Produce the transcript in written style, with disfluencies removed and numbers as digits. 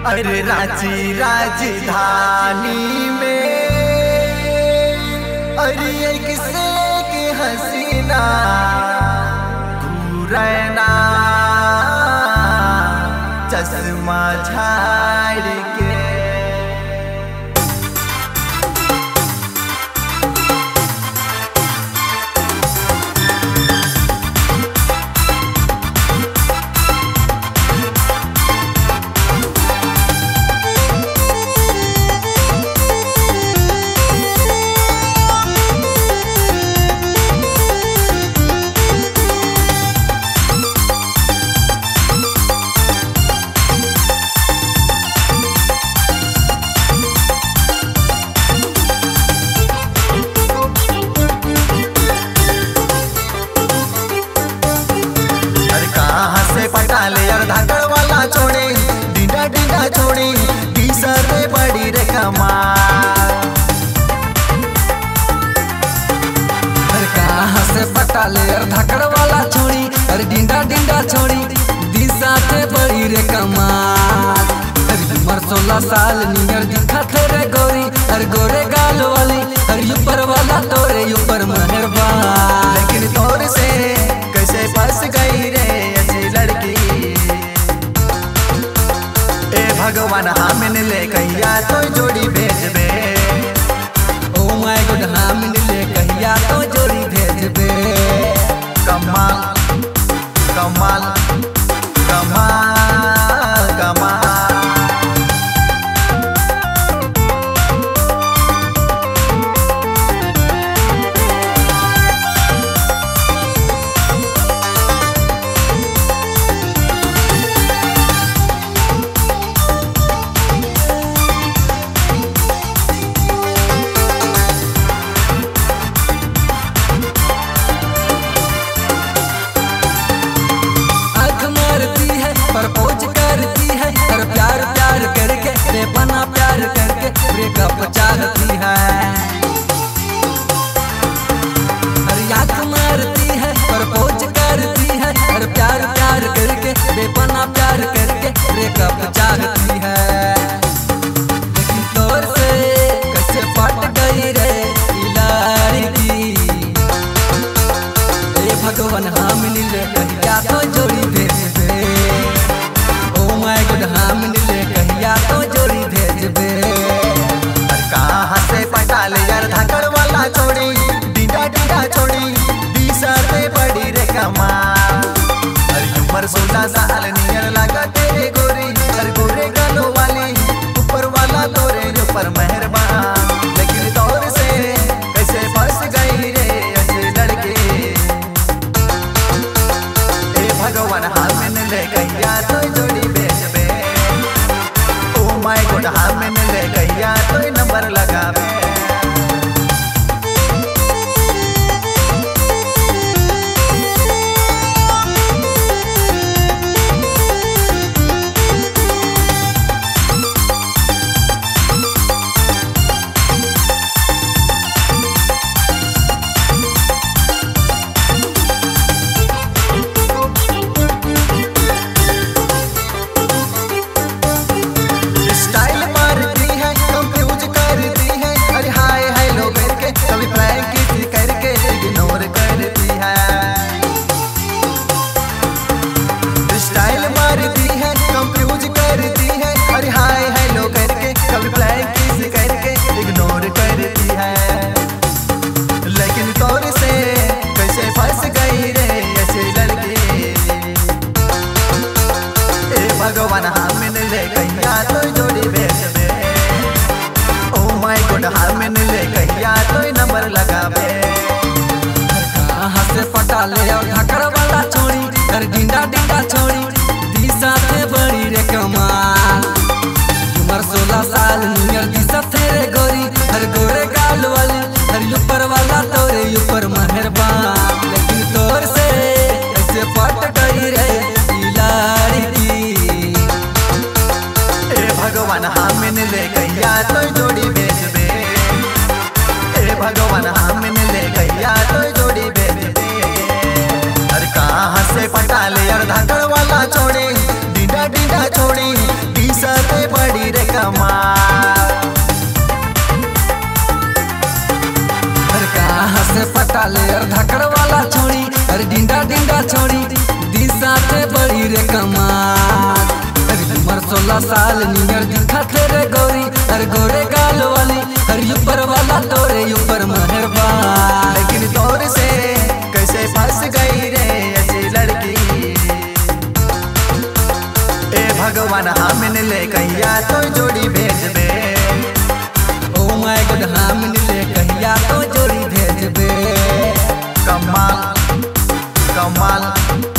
अरे रांची राजधानी में अरे एक से की हसीना घूरना चश्मा झाड़ के पटाले और धाकड़ वाला छोड़े डीडा डीडा छोड़ी बीसर बड़ी रे कमाल। कहाँ से पटाले और धाकड़ वाला छोड़ी और डीडा डीडा छोड़ी बीसा से बड़ी रे कमाल। उम्र 16 साल नियर दिखा रे गोरी और गोरे गाल वाली और ऊपर वाला तोरे ऊपर मेहरबान। लेकिन तोर से कैसे फंस गई रे लड़की ए भगवान हामिन ले कहिया तो जोड़ी भेजबे। ओ माय गॉड हामिन ले कहिया तो जोड़ी भेजबे। कमाल कमाल कमाल कमाल। प्रपोज करती है और प्यार प्यार करके बेपना प्यार करके ब्रेकअप चाहती है। और याद मारती है प्रपोज करती है और प्यार प्यार करके बेपना प्यार करके ब्रेकअप चाहती है। लेकिन तोर से कैसे पट गई रे लड़की। ए भगवान हामिन ले कहिया तो जोड़ी भेजबे। हामिन ले कहिया तो जोड़ी भेजबे। कहाँ से पटाले यार धाकड़ वाला छोड़ी डीडा डीडा छोड़ी बीसर बड़ी रे कमाल। अरे उम्र 16 साल नियर लगा तेरे गोरी और गोरे गालों वाली ऊपर वाला तोरे ऊपर मेहरबान। लेकिन तौर से कैसे फंस गई रे ऐसे लड़के ए भगवान हामिन ले कहिया तो जोड़ी भेजबे। माय गॉड हामिन ले कहिया तो नंबर लगावे। लेकिन तौर से कैसे फंस गई रे ऐसे लड़की ए भगवान हामिन ले कहिया तो जोड़ी भेजबे। ओ माय गॉड हामिन ले कहिया तो नंबर लगावे। कहाँ से पटाले और धाकड़ वाला छोड़ी और डीडा डीडा छोड़ी बीसा से बड़ी रे कमाल। उम्र 16 साल नियर दिशा रे गोरी और गोरे गाल वाली और ऊपर वाला तोरे ऊपर मेहरबान। लेकिन तोर से ऐसे पट गई रे लड़की। ए भगवान हामिन ले कहिया तो जोड़ी भेजबे। ए भगवान हामिन ले कहिया तो जोड़ी भेजबे। अरे कहाँ से पटाले और धाकड़ वाला छोड़ी डीडा डीडा छोड़ी बीसर छोड़ी दिशा से बड़ी रे कमाल। अरे उम्र 16 साल नियर दिखत रे गौरी, अरे गोरे गाल वाली, अरे ऊपर वाला तोरे ऊपर मेहरबान। लेकिन तोर से कैसे फंस गई रे ऐसी लड़की, ए भगवान हमने ले कहिया तो जोड़ी भेज दे। ओ माय गॉड हमने ले कहिया तो जोड़ी भेज दे। कमाल कमाल